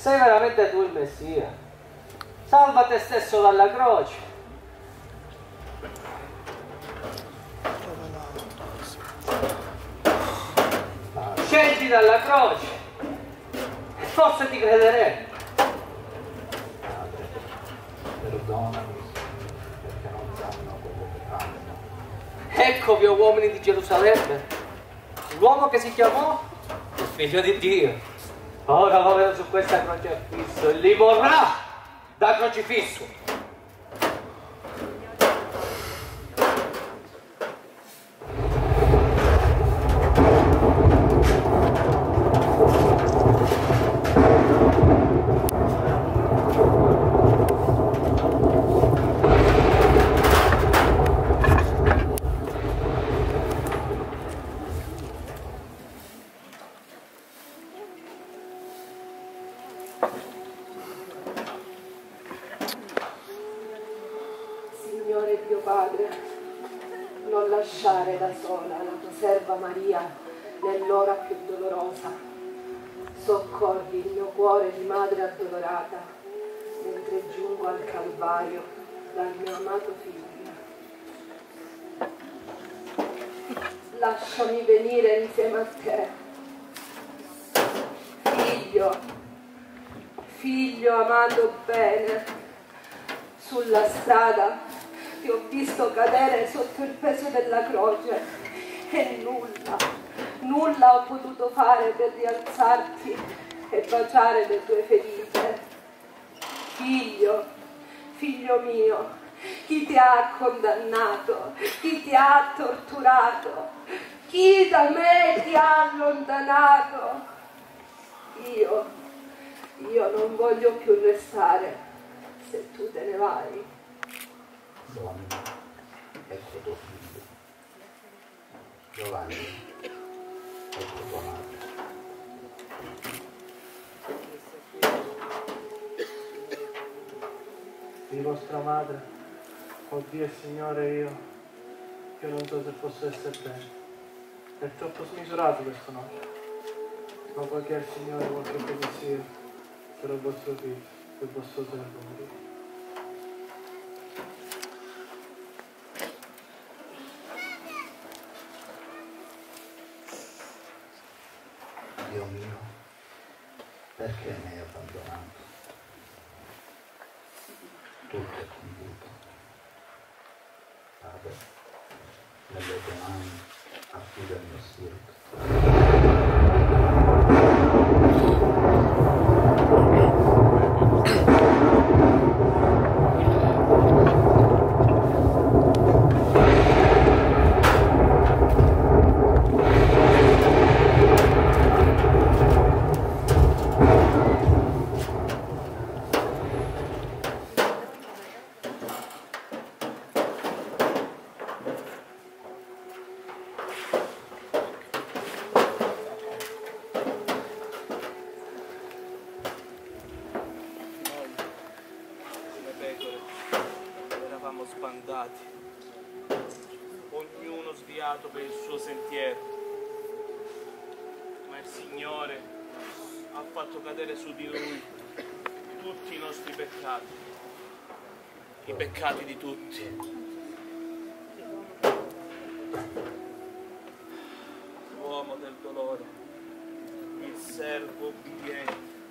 sei veramente tu il Messia, salva te stesso dalla croce. Scendi dalla croce e forse ti crederei. Padre, perdonami perché non sanno quello che fanno. Eccovi, o uomini di Gerusalemme, l'uomo che si chiamò il figlio di Dio. Ora lo vedo su questa crocifisso e li morrà da crocifisso. Signore Dio Padre, non lasciare da sola la tua serva Maria nell'ora più dolorosa. Soccorri il mio cuore di madre addolorata mentre giungo al Calvario dal mio amato figlio. Lasciami venire insieme a te. Figlio amato bene, sulla strada ti ho visto cadere sotto il peso della croce e nulla ho potuto fare per rialzarti e baciare le tue ferite. Figlio mio, chi ti ha condannato, chi ti ha torturato, chi da me ti ha allontanato? Io non voglio più restare se tu te ne vai. Giovanni, ecco tuo figlio. Giovanni, ecco tua madre. Di vostra madre, oh Dio e Signore, io non so se posso essere te. È troppo smisurato questo nome. Ma poiché il Signore vuol che così sia, sarò vostro figlio e il vostro servo Maria. Dio mio, perché mi hai abbandonato? Tutto è compiuto. Padre, nelle tue mani affido il mio spirito. Sbandati, ognuno sviato per il suo sentiero, ma il Signore ha fatto cadere su di Lui tutti i nostri peccati, i peccati di tutti. L'uomo del dolore, il servo ubbidiente,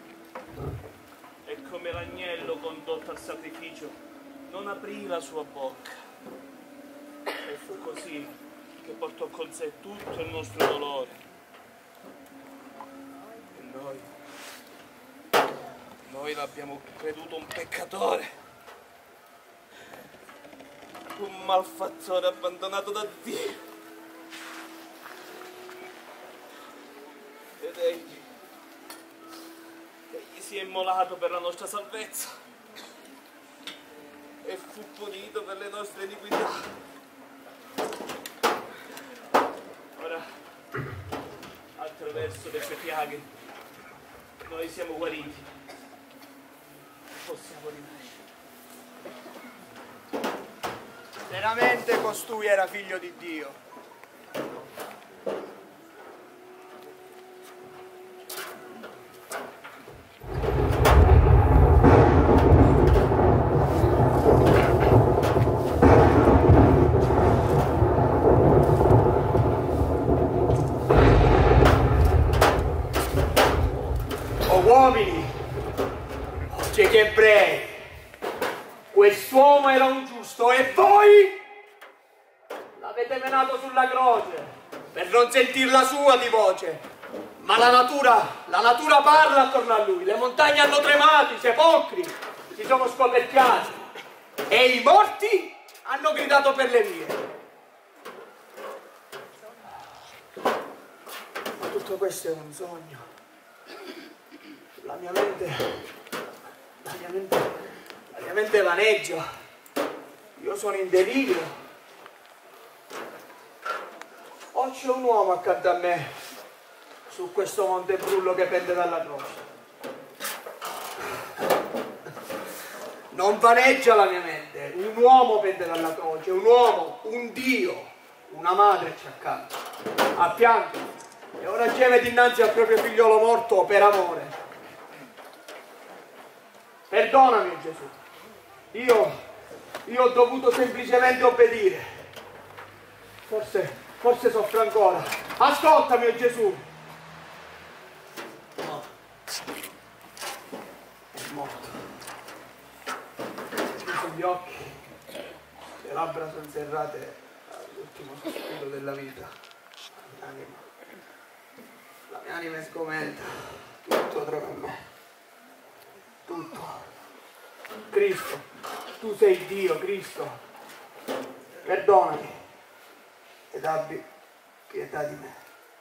e come l'agnello condotto al sacrificio non aprì la sua bocca, e fu così che portò con sé tutto il nostro dolore. E noi l'abbiamo creduto un peccatore, un malfattore abbandonato da Dio. Ed egli si è immolato per la nostra salvezza e fu punito per le nostre iniquità. Ora, attraverso le sue piaghe, noi siamo guariti e possiamo rinascere. Veramente costui era figlio di Dio. uomini, oggi che ebrei, quest'uomo era un giusto e voi l'avete menato sulla croce per non sentir la sua di voce. Ma la natura parla attorno a lui, le montagne hanno tremato, i sepolcri si sono scoperchiati e i morti hanno gridato per le vie. Ma tutto questo è un sogno. La mia mente vaneggia. Io sono in delirio. O c'è un uomo accanto a me su questo monte brullo che pende dalla croce. Non vaneggia la mia mente, un uomo pende dalla croce, un uomo, un Dio, una madre c'è accanto, a fianco, e ora geme dinanzi al proprio figliolo morto per amore. Perdonami Gesù, io ho dovuto semplicemente obbedire, forse soffro ancora, ascoltami Gesù. No, è morto. Chiuso gli occhi, le labbra sono serrate all'ultimo sospiro della vita. La mia anima è sgomenta, tutto trova in me, tutto. Cristo, tu sei Dio, Cristo, perdonami ed abbi pietà di me.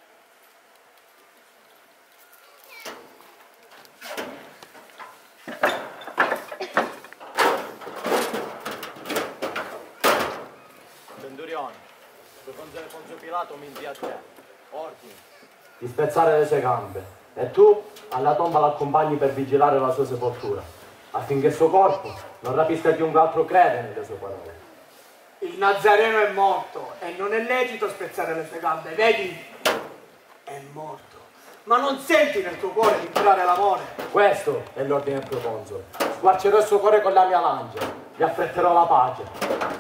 Centurione, il console Ponzio Pilato mi invia a te. Ordini di spezzare le sue gambe e tu alla tomba l'accompagni per vigilare la sua sepoltura, affinché il suo corpo non rapisca chiunque altro crede nelle sue parole. Il Nazareno è morto e non è lecito spezzare le sue gambe, vedi? È morto. Ma non senti nel tuo cuore di giurare l'amore? Questo è l'ordine del proconsole. Squarcerò il suo cuore con la mia lancia, gli affretterò la pace.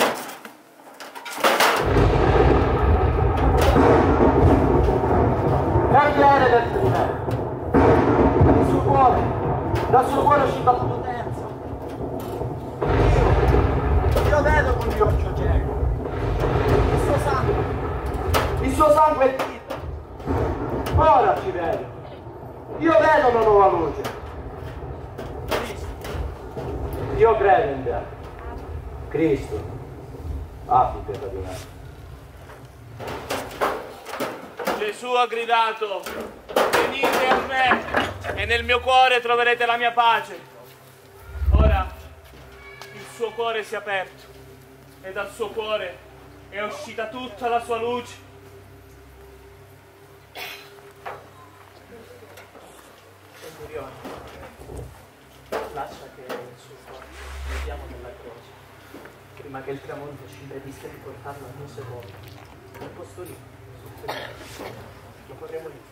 Cavaliere del Trimetro, dal suo cuore è uscita la potenza. Io vedo con gli occhi cieco. Il suo sangue è vita. Ora ci vedo. Io vedo una nuova luce. Cristo. Io credo in te. Cristo, abbi pietà di me. Gesù ha gridato, venite a me e nel mio cuore troverete la mia pace. Ora il suo cuore si è aperto e dal suo cuore è uscita tutta la sua luce. Centurione, lascia che il suo cuore vediamo nella croce, prima che il tramonto ci impedisca di portarlo al mio sepolcro. Al posto lì, lo potremo lì.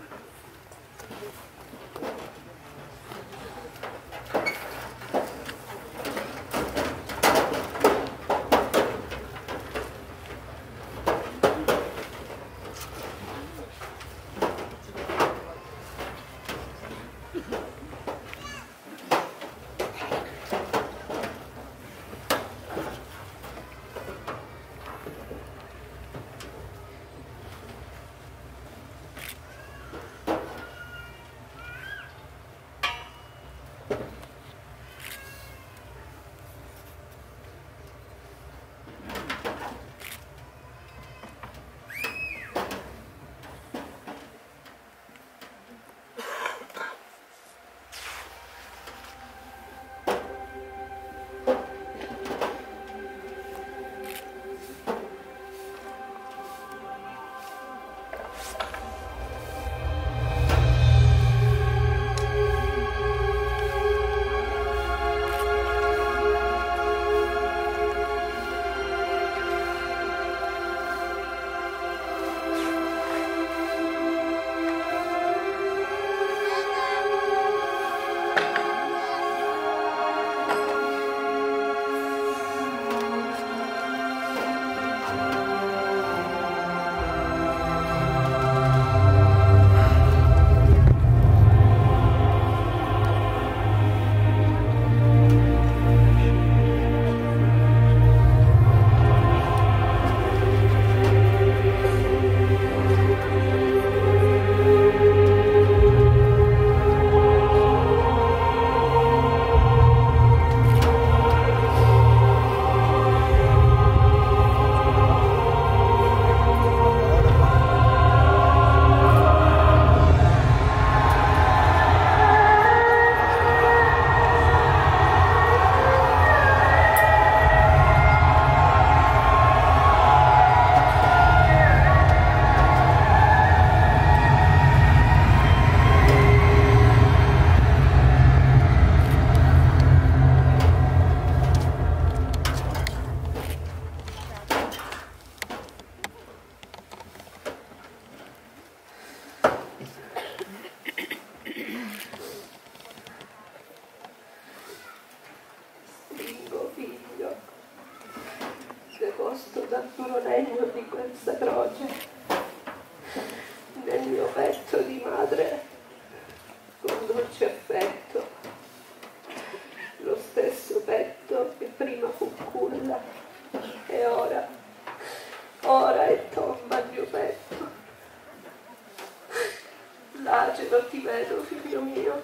questa croce nel mio petto di madre con dolce affetto, lo stesso petto che prima fu culla e ora è tomba il mio petto. Lacero ti vedo, figlio mio,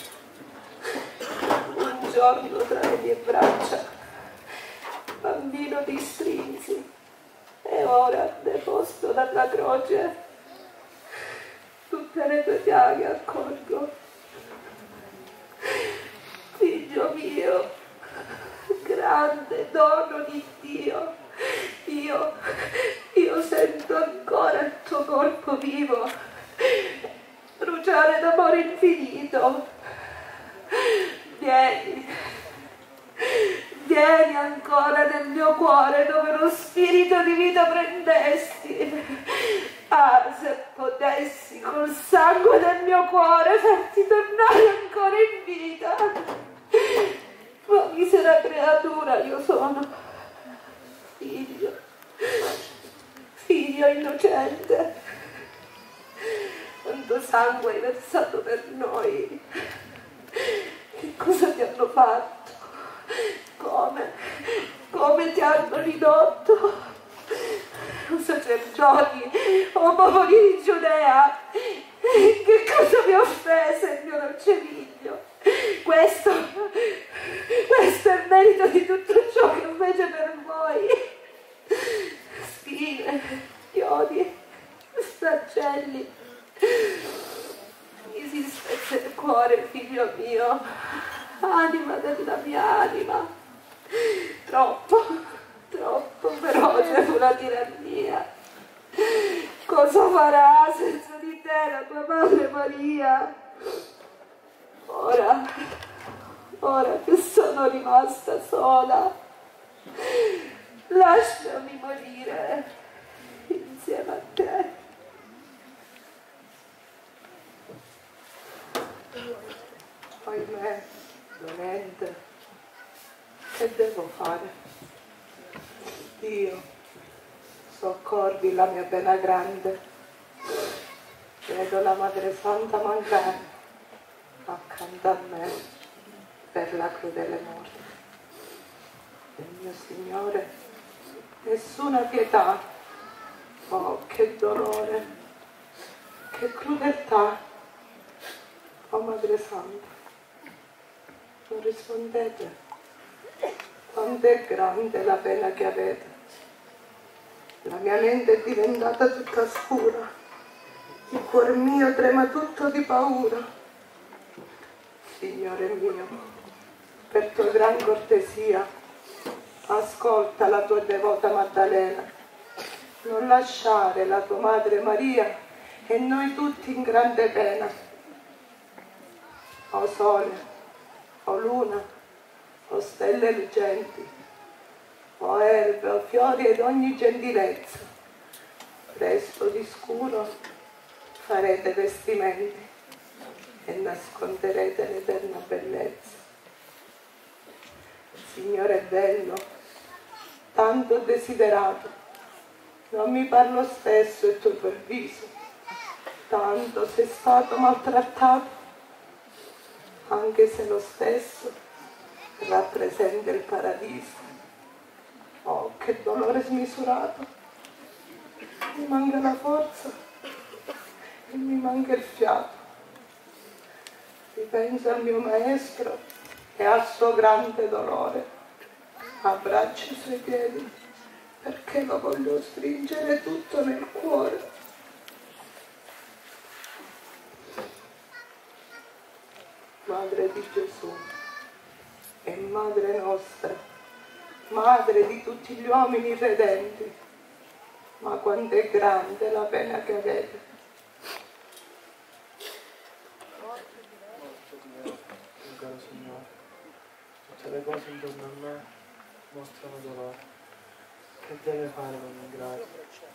un giorno tra le mie braccia, bambino ti strinsi, e ora, deposto dalla croce, tutte le tue piaghe accolgo. Figlio mio, grande dono di Dio, io sento ancora il tuo corpo vivo bruciare d'amore infinito. Vieni ancora nel mio cuore dove lo spirito di vita prendesti. Ah, se potessi col sangue del mio cuore farti tornare ancora in vita. Ma misera creatura io sono, figlio innocente. Quanto sangue hai versato per noi. Che cosa ti hanno fatto? Come ti hanno ridotto? O sacerdoti, o popoli di Giudea, che cosa vi ha offeso il mio dolce figlio? Questo è merito di tutto ciò che fece per voi. Spine, chiodi, flagelli. Mi si spezza il cuore, figlio mio, anima della mia anima. Troppo feroce fu la tirannia. Cosa farà senza di te la tua madre Maria? Ora che sono rimasta sola, lasciami morire insieme a te. Ahimè, dolente, che devo fare? Dio, soccorri la mia pena grande. Vedo la Madre Santa mancare accanto a me per la crudele morte. Del mio Signore nessuna pietà. Oh, che dolore, che crudeltà. Oh Madre Santa, non rispondete. Quanto è grande la pena che avete. La mia mente è diventata tutta scura. Il cuore mio trema tutto di paura. Signore mio, per tua gran cortesia, ascolta la tua devota Maddalena. Non lasciare la tua Madre Maria e noi tutti in grande pena. O sole, o luna, o stelle lucenti, o erbe, o fiori ed ogni gentilezza, presto di scuro farete vestimenti e nasconderete l'eterna bellezza. Signore bello, tanto desiderato, non mi par lo stesso il tuo bel viso, tanto sei stato maltrattato, anche se lo stesso rappresenta il paradiso. Oh, che dolore smisurato! Mi manca la forza e mi manca il fiato. Ripenso al mio maestro e al suo grande dolore. Abbraccio i suoi piedi perché lo voglio stringere tutto nel cuore. Madre di Gesù e Madre nostra, Madre di tutti gli uomini redenti, ma quanto è grande la pena che avete. Caro Signore, tutte le cose intorno a me mostrano dolore. Che deve fare l'ingrazio?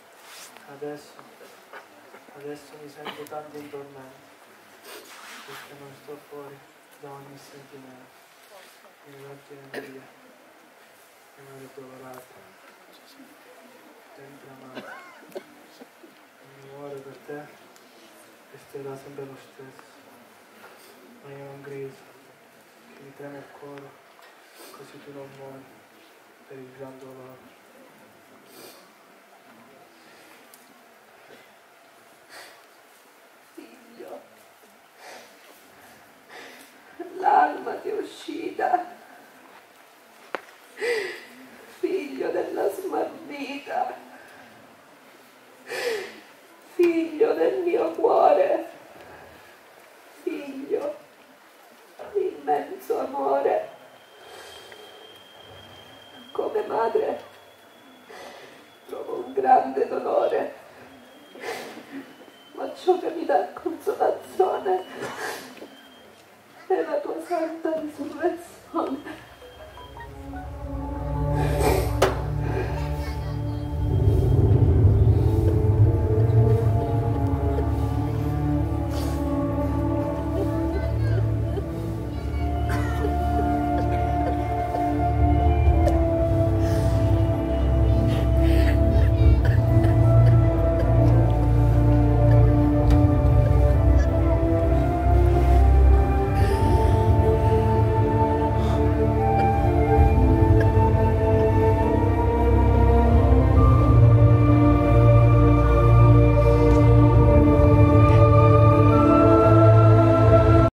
Adesso mi sento tanto in tormento, perché non sto fuori da ogni sentimento. Mi Vergine Maria, e Maria tua volata, sempre amata. amore per te resterà sempre lo stesso, ma io non grido, che mi trema il cuore, così tu non muori per il gran dolore. Figlio, l'alma ti è uscita, figlio della smarrita, figlio del mio cuore, figlio di immenso amore. Come madre provo un grande dolore, ma ciò che mi dà consolazione è la tua santa risurrezione.